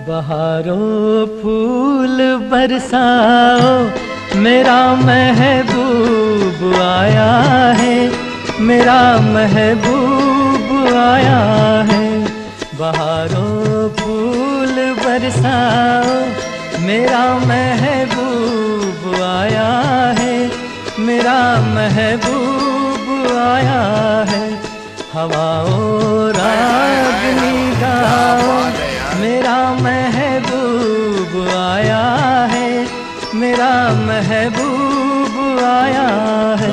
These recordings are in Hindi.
बहारों फूल बरसाओ, मेरा महबूब आया है, मेरा महबूब आया है। बहारों फूल बरसाओ, मेरा महबूब आया है, मेरा महबूब आया है। हवाओं रागनी गाओ, मेरा महबूब आया है, मेरा महबूब आया है।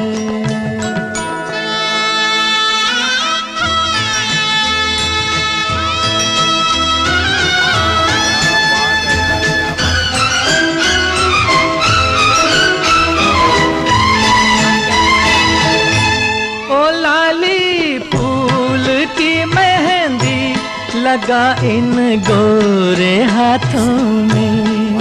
ओ लाली फूल की मेहंदी लगा इन गोरे हाथों में,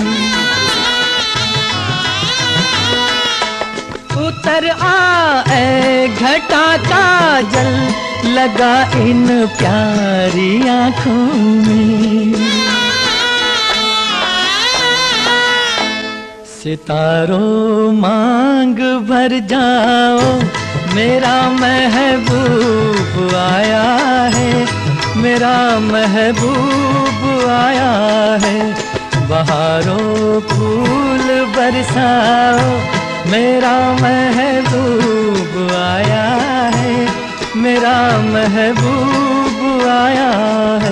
उतर आए घटा काजल लगा इन प्यारी आँखों में। सितारों मांग भर जाओ, मेरा महबूब आया है, मेरा महबूब आया है। बहारों फूल बरसाओ, मेरा महबूब आया है, मेरा महबूब आया है।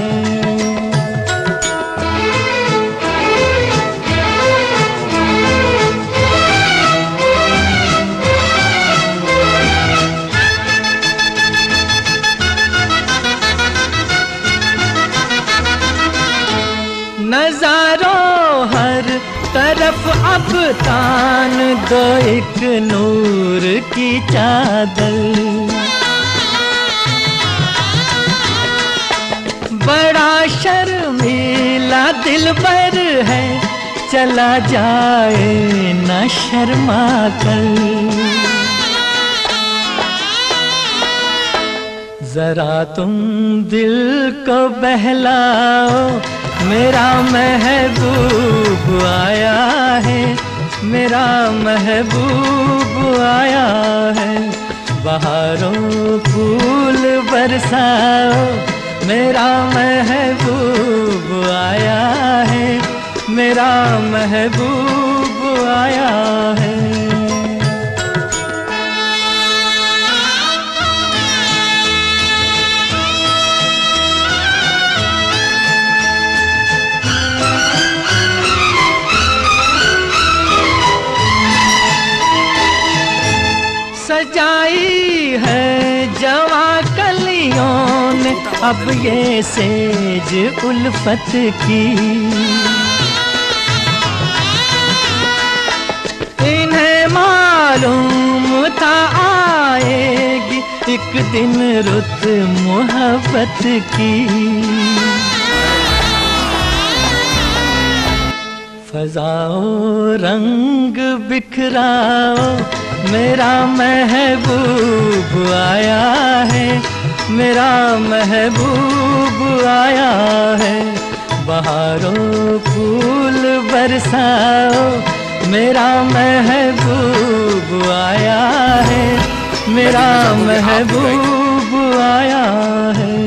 नजारों हर तरफ अब तान दो एक नूर की चादर, बड़ा शर्मीला दिलबर है, चला जाए न शर्मा कर। जरा तुम दिल को बहलाओ, मेरा महबूब आया है, मेरा महबूब आया है। बहारों फूल बरसाओ, मेरा महबूब आया है, मेरा महबूब आया है। सजाई है जवा कलियों ने अब ये सेज उल्फत की, इन्हें मालूम था आएगी एक दिन रुत मोहब्बत की। फजाओ रंग बिखराओ, मेरा महबूब आया है, मेरा महबूब आया है। बहारों फूल बरसाओ, मेरा महबूब आया है, मेरा महबूब आया है।